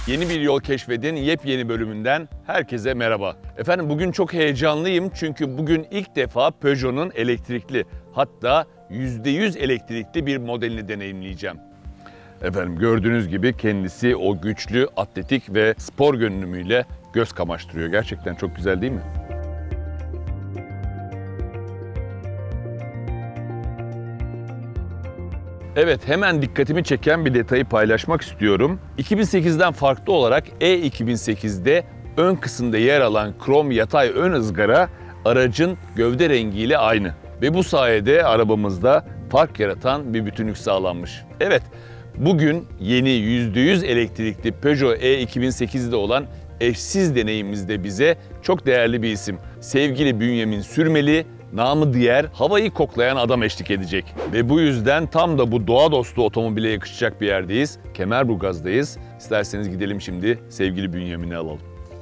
Yeni bir yol keşfedin yepyeni bölümünden herkese merhaba. Efendim bugün çok heyecanlıyım çünkü bugün ilk defa Peugeot'un elektrikli, hatta %100 elektrikli bir modelini deneyimleyeceğim. Efendim gördüğünüz gibi kendisi o güçlü, atletik ve spor görünümüyle göz kamaştırıyor. Gerçekten çok güzel değil mi? Evet, hemen dikkatimi çeken bir detayı paylaşmak istiyorum. 2008'den farklı olarak E2008'de ön kısımda yer alan krom yatay ön ızgara aracın gövde rengiyle aynı. Ve bu sayede arabamızda fark yaratan bir bütünlük sağlanmış. Evet, bugün yeni %100 elektrikli Peugeot E2008'de olan eşsiz deneyimimizde bize çok değerli bir isim. Sevgili Bünyamin Sürmeli, namı diğer havayı koklayan adam eşlik edecek. Ve bu yüzden tam da bu doğa dostu otomobile yakışacak bir yerdeyiz. Kemerburgaz'dayız. İsterseniz gidelim şimdi sevgili Bünyamin'i alalım.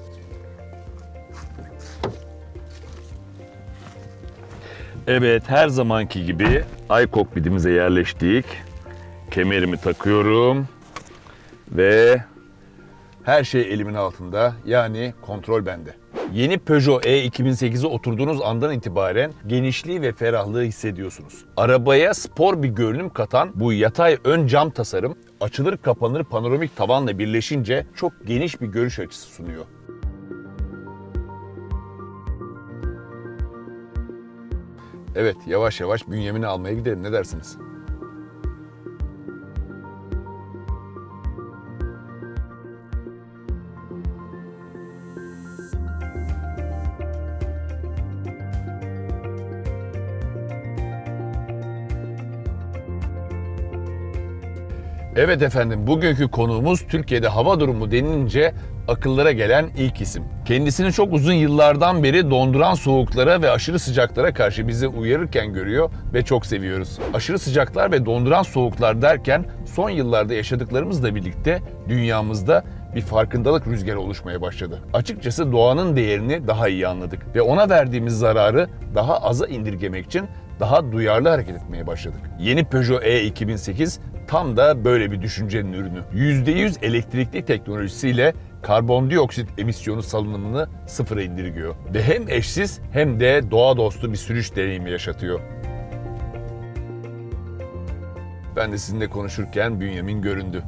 Evet, her zamanki gibi iCockpit'imize yerleştik. Kemerimi takıyorum ve her şey elimin altında, yani kontrol bende. Yeni Peugeot E2008'e oturduğunuz andan itibaren genişliği ve ferahlığı hissediyorsunuz. Arabaya spor bir görünüm katan bu yatay ön cam tasarım açılır kapanır panoramik tavanla birleşince çok geniş bir görüş açısı sunuyor. Evet, yavaş yavaş Bünyamin'i almaya gidelim, ne dersiniz? Evet efendim, bugünkü konuğumuz Türkiye'de hava durumu denilince akıllara gelen ilk isim. Kendisini çok uzun yıllardan beri donduran soğuklara ve aşırı sıcaklara karşı bizi uyarırken görüyor ve çok seviyoruz. Aşırı sıcaklar ve donduran soğuklar derken son yıllarda yaşadıklarımızla birlikte dünyamızda bir farkındalık rüzgarı oluşmaya başladı. Açıkçası doğanın değerini daha iyi anladık ve ona verdiğimiz zararı daha aza indirgemek için daha duyarlı hareket etmeye başladık. Yeni Peugeot E2008 tam da böyle bir düşüncenin ürünü. %100 elektrikli teknolojisiyle karbondioksit emisyonu salınımını sıfıra indirgiyor. Ve hem eşsiz hem de doğa dostu bir sürüş deneyimi yaşatıyor. Ben de sizinle konuşurken Bünyamin göründü.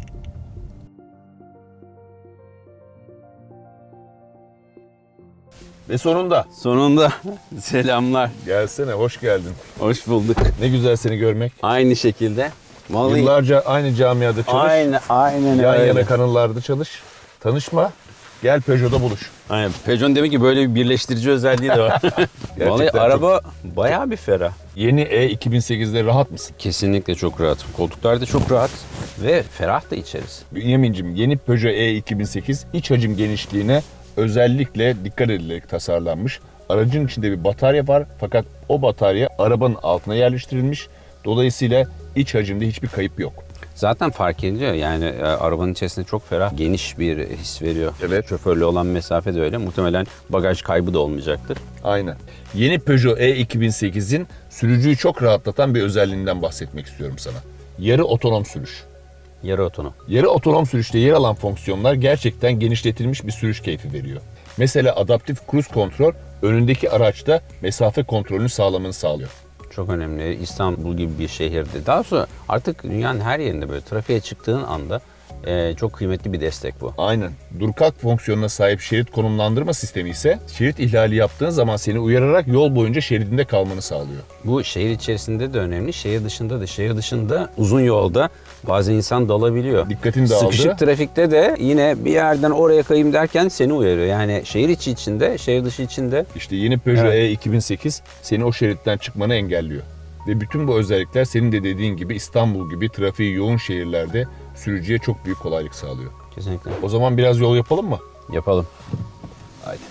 Ve sonunda. Sonunda selamlar. Gelsene, hoş geldin. Hoş bulduk. Ne güzel seni görmek. Aynı şekilde. Vallahi Yıllarca aynı camiada çalış. Aynen Yan öyle. yana kanallarda çalış. Tanışma. Gel Peugeot'da buluş. Aynen. Peugeot'un demek ki böyle bir birleştirici özelliği de var. Vallahi araba bayağı bir ferah. Yeni E2008'de rahat mısın? Kesinlikle çok rahat. Koltuklar da çok rahat ve ferah da içeriz. Bünyamin'cim, yeni Peugeot E2008 iç hacim genişliğine özellikle dikkat edilerek tasarlanmış. Aracın içinde bir batarya var fakat o batarya arabanın altına yerleştirilmiş. Dolayısıyla iç hacimde hiçbir kayıp yok. Zaten fark ediliyor yani arabanın içerisinde çok ferah, geniş bir his veriyor. Evet. Şoförle olan mesafe de öyle. Muhtemelen bagaj kaybı da olmayacaktır. Aynen. Yeni Peugeot E2008'in sürücüyü çok rahatlatan bir özelliğinden bahsetmek istiyorum sana. Yarı otonom sürüş. Yarı otonom. Yarı otonom sürüşte yer alan fonksiyonlar gerçekten genişletilmiş bir sürüş keyfi veriyor. Mesela adaptif cruise kontrol önündeki araçta mesafe kontrolünü sağlamanı sağlıyor. Çok önemli. İstanbul gibi bir şehirde. Daha sonra artık dünyanın her yerinde böyle trafiğe çıktığın anda çok kıymetli bir destek bu. Aynen. Dur kalk fonksiyonuna sahip şerit konumlandırma sistemi ise şerit ihlali yaptığın zaman seni uyararak yol boyunca şeridinde kalmanı sağlıyor. Bu şehir içerisinde de önemli, şehir dışında da. Şehir dışında uzun yolda bazen insan dalabiliyor. Dikkatin dağıldı. Sıkışık trafikte de yine bir yerden oraya kayayım derken seni uyarıyor. Yani şehir içi içinde, şehir dışı içinde. İşte yeni Peugeot E2008 seni o şeritten çıkmanı engelliyor. Ve bütün bu özellikler senin de dediğin gibi İstanbul gibi trafiği yoğun şehirlerde sürücüye çok büyük kolaylık sağlıyor. Kesinlikle. O zaman biraz yol yapalım mı? Yapalım. Haydi.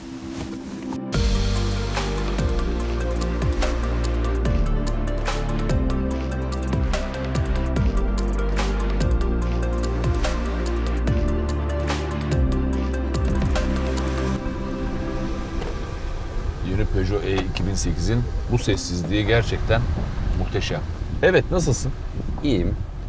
Yeni Peugeot E2008'in bu sessizliği gerçekten muhteşem. Evet, nasılsın? İyiyim.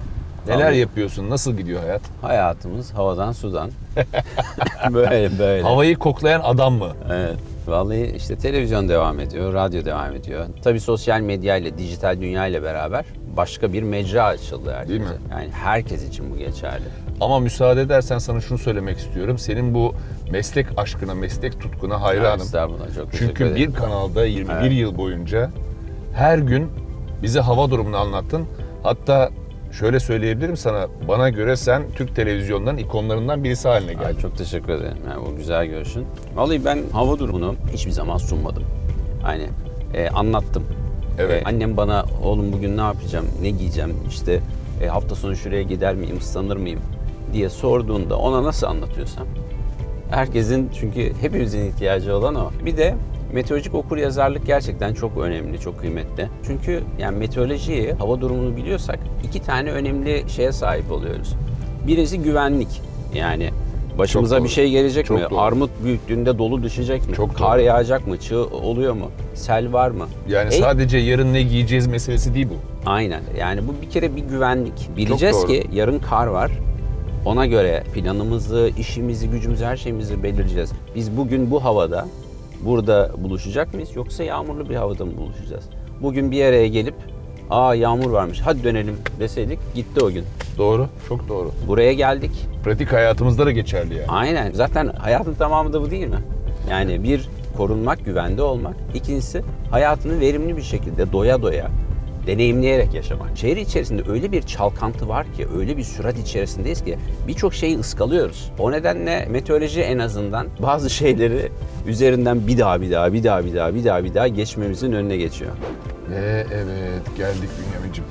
Neler yapıyorsun? Nasıl gidiyor hayat? Hayatımız havadan sudan. böyle. Havayı koklayan adam mı? Evet. Vallahi işte televizyon devam ediyor, radyo devam ediyor. Tabii sosyal medya ile, dijital dünya ile beraber başka bir mecra açıldı herkese. Değil mi? Yani herkes için bu geçerli. Ama müsaade edersen sana şunu söylemek istiyorum. Senin bu meslek aşkına, meslek tutkuna hayranım. Estağfurullah, çok teşekkür Çünkü ederim. bir kanalda 21 yıl boyunca her gün bize hava durumunu anlattın. Hatta şöyle söyleyebilirim sana, bana göre sen Türk televizyonlarının ikonlarından birisi haline geldin. Ay, çok teşekkür ederim. Yani o güzel görüşün. Vallahi ben hava durumunu hiçbir zaman sunmadım. Hani anlattım. Evet. Annem bana oğlum bugün ne yapacağım, ne giyeceğim, işte hafta sonu şuraya gider miyim, ıslanır mıyım diye sorduğunda ona nasıl anlatıyorsam. Herkesin, çünkü hepimizin ihtiyacı olan o. Bir de meteorolojik okuryazarlık gerçekten çok önemli, çok kıymetli. Çünkü yani meteorolojiyi, hava durumunu biliyorsak iki tane önemli şeye sahip oluyoruz. Birisi güvenlik. Yani başımıza Çok bir doğru. şey gelecek Çok mi? doğru. Armut büyüklüğünde dolu düşecek mi? Çok Kar doğru. yağacak mı? Çığ oluyor mu? Sel var mı? Yani sadece yarın ne giyeceğiz meselesi değil bu. Aynen. Yani bu bir kere bir güvenlik. Bileceğiz doğru. ki yarın kar var. Ona göre planımızı, işimizi, gücümüzü, her şeyimizi belirleyeceğiz. Biz bugün bu havada burada buluşacak mıyız, yoksa yağmurlu bir havada mı buluşacağız? Bugün bir araya gelip yağmur varmış, hadi dönelim deseydik gitti o gün. Doğru, çok doğru. Buraya geldik. Pratik hayatımızda da geçerli yani. Aynen. Zaten hayatın tamamı da bu değil mi? Yani bir, korunmak, güvende olmak. İkincisi, hayatını verimli bir şekilde doya doya deneyimleyerek yaşamak. Şehir içerisinde öyle bir çalkantı var ki, öyle bir sürat içerisindeyiz ki birçok şeyi ıskalıyoruz. O nedenle meteoroloji en azından bazı şeyleri üzerinden bir daha geçmemizin önüne geçiyor. Ve evet, geldik Bünyamin'cim.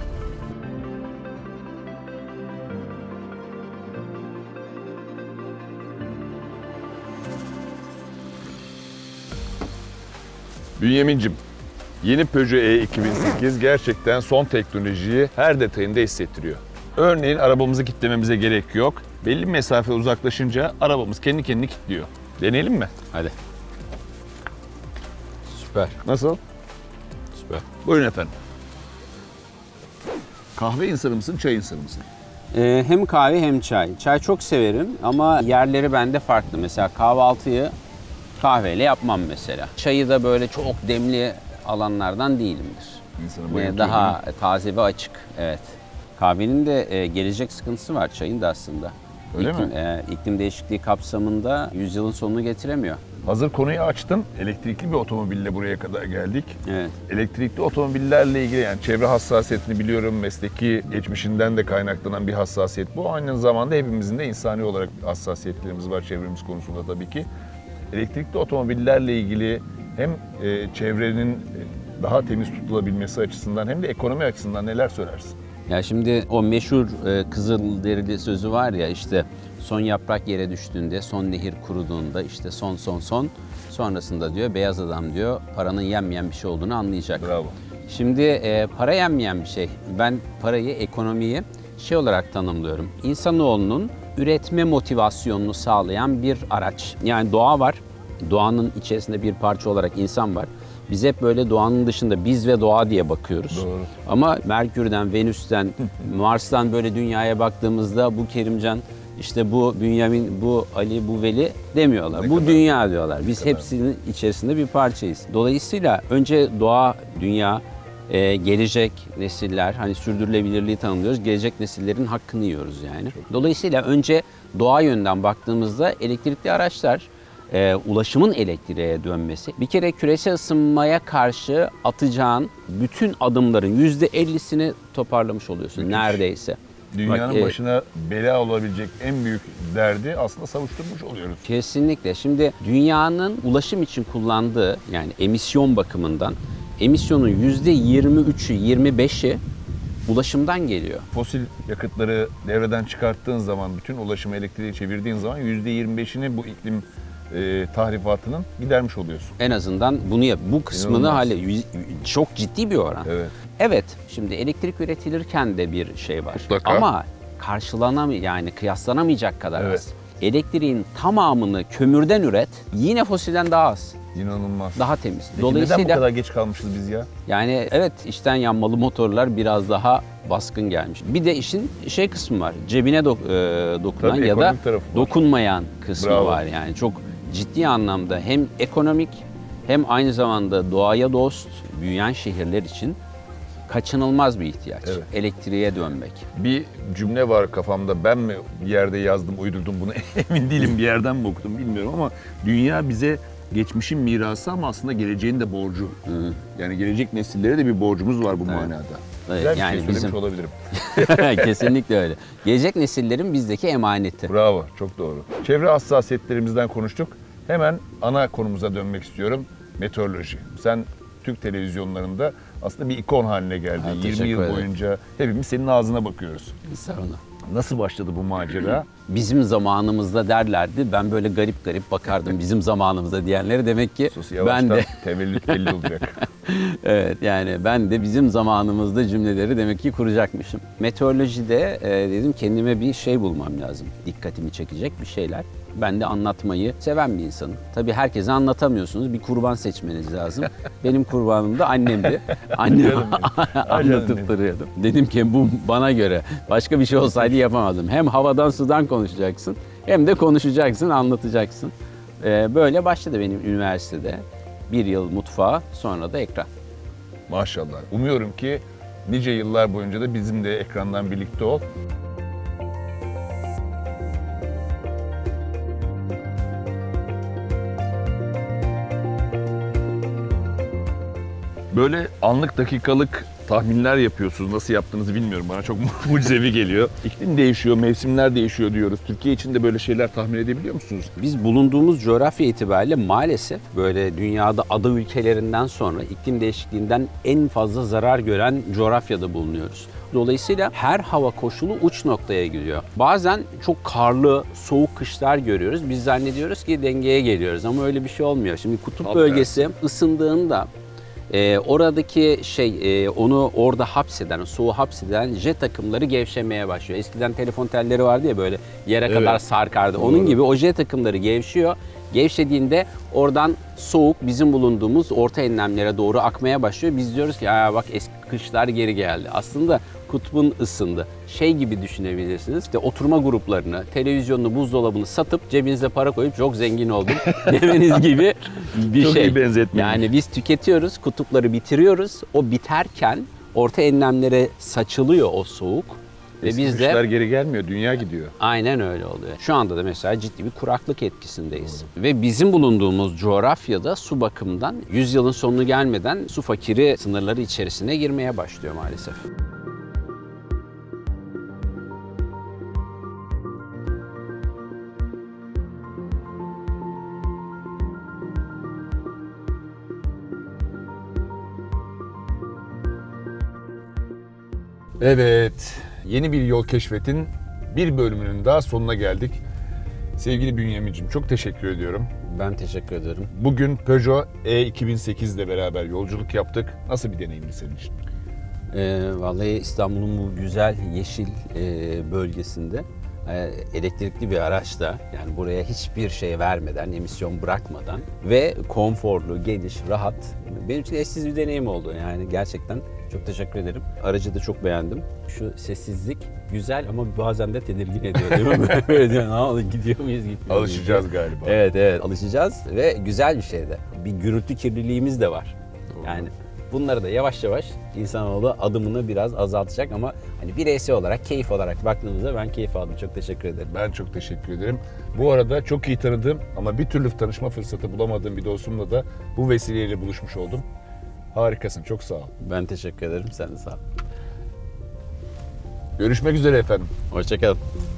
Bünyamin'cim, yeni Peugeot E2008 gerçekten son teknolojiyi her detayında hissettiriyor. Örneğin arabamızı kilitlememize gerek yok. Belli bir mesafe uzaklaşınca arabamız kendi kendini kilitliyor. Deneyelim mi? Hadi. Süper. Nasıl? Süper. Buyurun efendim. Kahve insanı mısın, çay insanı mısın? Hem kahve hem çay. Çay çok severim ama yerleri bende farklı. Mesela kahvaltıyı kahveyle yapmam mesela. Çayı da böyle çok demli alanlardan değilimdir. İnsanı bayıltıyor, Daha taze ve açık. Evet. Kahvenin de gelecek sıkıntısı var, çayın da aslında. Öyle mi? İklim değişikliği kapsamında yüzyılın sonunu getiremiyor. Hazır konuyu açtın. Elektrikli bir otomobille buraya kadar geldik. Evet. Elektrikli otomobillerle ilgili, yani çevre hassasiyetini biliyorum. Mesleki geçmişinden de kaynaklanan bir hassasiyet bu. Aynı zamanda hepimizin de insani olarak hassasiyetlerimiz var çevremiz konusunda tabii ki. Elektrikli otomobillerle ilgili hem çevrenin daha temiz tutulabilmesi açısından hem de ekonomi açısından neler söylersin? Ya şimdi o meşhur Kızılderili sözü var ya, işte son yaprak yere düştüğünde, son nehir kuruduğunda, işte son sonrasında diyor beyaz adam diyor paranın yenmeyen bir şey olduğunu anlayacak. Bravo. Şimdi para yenmeyen bir şey. Ben parayı, ekonomiyi şey olarak tanımlıyorum. İnsanoğlunun üretme motivasyonunu sağlayan bir araç. Yani doğa var. Doğanın içerisinde bir parça olarak insan var. Biz hep böyle doğanın dışında biz ve doğa diye bakıyoruz. Doğru. Ama Merkür'den, Venüs'ten, Mars'tan böyle dünyaya baktığımızda bu Kerimcan, işte bu Bünyamin, bu Ali, bu Veli demiyorlar. Bu dünya diyorlar. Biz hepsinin içerisinde bir parçayız. Dolayısıyla önce doğa, dünya, gelecek nesiller, hani sürdürülebilirliği tanımlıyoruz. Gelecek nesillerin hakkını yiyoruz yani. Dolayısıyla önce doğa yönden baktığımızda elektrikli araçlar, ulaşımın elektriğe dönmesi, bir kere küresel ısınmaya karşı atacağın bütün adımların %50'sini toparlamış oluyorsun. Müthiş. Neredeyse. Dünyanın Bak, başına bela olabilecek en büyük derdi aslında savuşturmuş oluyoruz. Kesinlikle. Şimdi dünyanın ulaşım için kullandığı, yani emisyon bakımından, emisyonun %23'ü, 25'i ulaşımdan geliyor. Fosil yakıtları devreden çıkarttığın zaman, bütün ulaşımı elektriğe çevirdiğin zaman %25'ini bu iklim tahribatının gidermiş oluyorsun. En azından bunu yap. Bu kısmını İnanılmaz. çok ciddi bir oran. Evet. Evet, şimdi elektrik üretilirken de bir şey var. Mutlaka. Ama yani kıyaslanamayacak kadar Evet. az. Elektriğin tamamını kömürden üret, yine fosilden daha az. İnanılmaz. Daha temiz. Peki neden bu kadar geç kalmışız biz ya? Yani evet, içten yanmalı motorlar biraz daha baskın gelmiş. Bir de işin şey kısmı var. Cebine dokunan Tabii, ya da ekonomik tarafı var. dokunmayan kısmı Bravo. var. Yani çok ciddi anlamda hem ekonomik hem aynı zamanda doğaya dost büyüyen şehirler için kaçınılmaz bir ihtiyaç. Evet. Elektriğe dönmek. Bir cümle var kafamda. Ben mi bir yerde yazdım, uydurdum bunu emin değilim. Bir yerden mi okudum bilmiyorum ama dünya bize geçmişin mirası ama aslında geleceğin de borcu. Yani gelecek nesillere de bir borcumuz var bu manada. Evet, Güzel bir yani şey söylemiş bizim olabilirim. kesinlikle öyle. Gelecek nesillerin bizdeki emaneti. Bravo, çok doğru. Çevre hassasiyetlerimizden konuştuk. Hemen ana konumuza dönmek istiyorum. Meteoroloji. Sen Türk televizyonlarında aslında bir ikon haline geldin. Ha, 20 teşekkür yıl ederim. boyunca hepimiz senin ağzına bakıyoruz. Sağ olun. Nasıl başladı bu macera? Bizim zamanımızda derlerdi. Ben böyle garip garip bakardım bizim zamanımızda diyenlere. Demek ki Sus, ben yavaştan de tevellüt belli olacak. evet, yani ben de bizim zamanımızda cümleleri demek ki kuracakmışım. Meteorolojide dedim kendime bir şey bulmam lazım. Dikkatimi çekecek bir şeyler. Ben de anlatmayı seven bir insanım. Tabii herkese anlatamıyorsunuz. Bir kurban seçmeniz lazım. Benim kurbanım da annemdi. Annem anlatıp duruyordum. Dedim ki bu bana göre. Başka bir şey olsaydı yapamadım. Hem havadan sudan konuşacaksın hem de konuşacaksın, anlatacaksın. Böyle başladı benim üniversitede. Bir yıl mutfağa, sonra da ekran. Maşallah. Umuyorum ki nice yıllar boyunca da bizim de ekrandan birlikte ol. Böyle anlık dakikalık tahminler yapıyorsunuz. Nasıl yaptığınızı bilmiyorum. Bana çok mucizevi geliyor. İklim değişiyor, mevsimler değişiyor diyoruz. Türkiye için de böyle şeyler tahmin edebiliyor musunuz? Biz bulunduğumuz coğrafya itibariyle maalesef böyle dünyada ada ülkelerinden sonra iklim değişikliğinden en fazla zarar gören coğrafyada bulunuyoruz. Dolayısıyla her hava koşulu uç noktaya gidiyor. Bazen çok karlı, soğuk kışlar görüyoruz. Biz zannediyoruz ki dengeye geliyoruz ama öyle bir şey olmuyor. Şimdi kutup Tam bölgesi ısındığında oradaki onu orada hapseden, soğuğu hapseden jet akımları gevşemeye başlıyor. Eskiden telefon telleri vardı ya böyle yere Evet. kadar sarkardı. Doğru. Onun gibi o jet akımları gevşiyor. Gevşediğinde oradan soğuk bizim bulunduğumuz orta enlemlere doğru akmaya başlıyor. Biz diyoruz ki bak eski kışlar geri geldi. Aslında kutbun ısındı. Şey gibi düşünebilirsiniz. İşte oturma gruplarını, televizyonunu, buzdolabını satıp cebinize para koyup çok zengin oldum demeniz gibi bir Çok şey. iyi benzetme. Yani biz tüketiyoruz, kutupları bitiriyoruz. O biterken orta enlemlere saçılıyor o soğuk. Ve Eski biz de kışlar geri gelmiyor, dünya gidiyor. aynen öyle oluyor. Şu anda da mesela ciddi bir kuraklık etkisindeyiz. Ve bizim bulunduğumuz coğrafyada su bakımından 100 yılın sonunu gelmeden su fakiri sınırları içerisine girmeye başlıyor maalesef. Evet, yeni bir yol keşfetin bir bölümünün daha sonuna geldik. Sevgili Bünyamin'cim çok teşekkür ediyorum. Ben teşekkür ederim. Bugün Peugeot E2008 ile beraber yolculuk yaptık. Nasıl bir deneyimdi senin için? Vallahi İstanbul'un bu güzel yeşil bölgesinde elektrikli bir araçta, yani buraya hiçbir şey vermeden, emisyon bırakmadan ve konforlu, geniş, rahat, benim için eşsiz bir deneyim oldu. Yani gerçekten çok teşekkür ederim. Aracı da çok beğendim. Şu sessizlik güzel ama bazen de tedirgin ediyor değil mi? Böyle diyor, ne oldu, gidiyor muyuz, gitmiyor muyuz? Alışacağız galiba. Evet, alışacağız ve güzel bir şey de. Bir gürültü kirliliğimiz de var. Doğru. Yani bunları da yavaş yavaş insanoğlu adımını biraz azaltacak ama hani bireysel olarak, keyif olarak baktığımızda ben keyif aldım. Çok teşekkür ederim. Ben çok teşekkür ederim. Bu arada çok iyi tanıdığım ama bir türlü tanışma fırsatı bulamadığım bir dostumla da bu vesileyle buluşmuş oldum. Harikasın, çok sağ ol. Ben teşekkür ederim. Sen de sağ ol. Görüşmek üzere efendim. Hoşça kalın.